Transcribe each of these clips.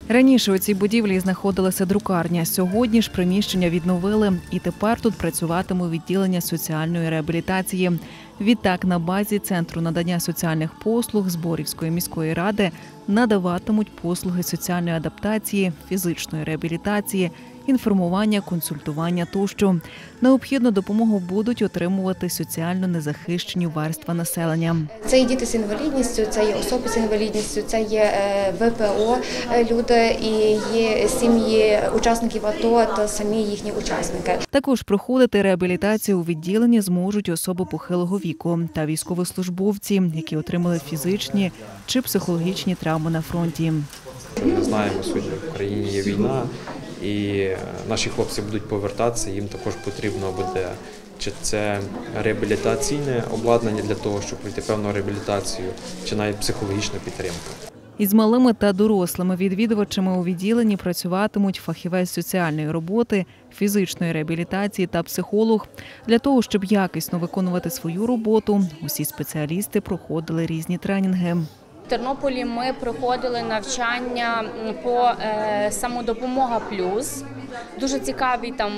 Раніше у цій будівлі знаходилася друкарня. Сьогодні ж приміщення відновили, і тепер тут працюватиме відділення соціальної реабілітації. Відтак, на базі Центру надання соціальних послуг Зборівської міської ради надаватимуть послуги соціальної адаптації, фізичної реабілітації, інформування, консультування тощо. Необхідну допомогу будуть отримувати соціально незахищені верстви населення. Це є діти з інвалідністю, це є особи з інвалідністю, це є ВПО люди і є сім'ї учасників АТО та самі їхні учасники. Також проходити реабілітацію у відділенні зможуть особи похилого віку та військовослужбовці, які отримали фізичні чи психологічні травми на фронті. Ми знаємо, сьогодні в країні є війна, і наші хлопці будуть повертатися, їм також потрібно буде чи це реабілітаційне обладнання для того, щоб пройти певну реабілітацію, чи навіть психологічна підтримка. Із малими та дорослими відвідувачами у відділенні працюватимуть фахівець соціальної роботи, фізичної реабілітації та психолог. Для того, щоб якісно виконувати свою роботу, усі спеціалісти проходили різні тренінги. В Тернополі ми проходили навчання по «Самодопомога плюс». Дуже цікаві там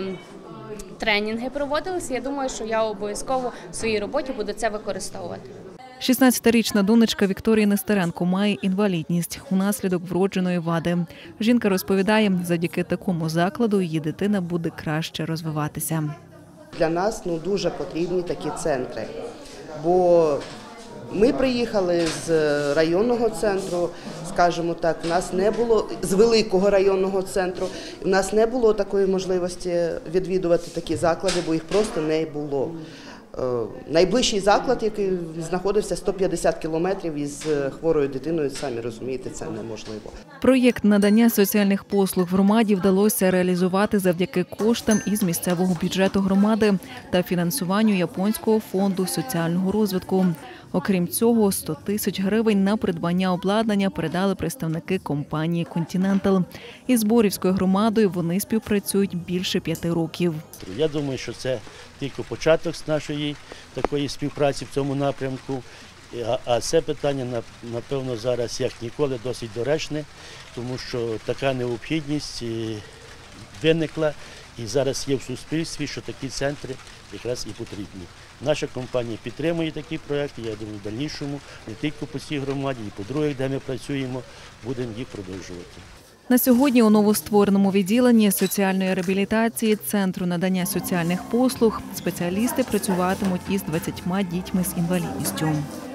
тренінги проводилися. Я думаю, що я обов'язково в своїй роботі буду це використовувати. 16-річна донечка Вікторії Нестеренко має інвалідність унаслідок вродженої вади. Жінка розповідає, завдяки такому закладу її дитина буде краще розвиватися. Для нас дуже потрібні такі центри, бо ми приїхали з районного центру, скажімо так, у нас не було з великого районного центру, у нас не було такої можливості відвідувати такі заклади, бо їх просто не було. Найближчий заклад, який знаходився 150 кілометрів із хворою дитиною, самі розумієте, це неможливо. Проєкт надання соціальних послуг в громаді вдалося реалізувати завдяки коштам із місцевого бюджету громади та фінансуванню Японського фонду соціального розвитку. Окрім цього, 100 тисяч гривень на придбання обладнання передали представники компанії «Континентал». Із Зборівською громадою вони співпрацюють більше 5 років. Я думаю, що це тільки початок нашої такої співпраці в цьому напрямку. А це питання, напевно, зараз як ніколи досить доречне, тому що така необхідність виникла і зараз є в суспільстві, що такі центри якраз і потрібні. Наша компанія підтримує такі проекти, я думаю, в дальнішому, не тільки по цій громаді, і по других, де ми працюємо, будемо їх продовжувати. На сьогодні у новоствореному відділенні соціальної реабілітації Центру надання соціальних послуг спеціалісти працюватимуть із 20 дітьми з інвалідністю.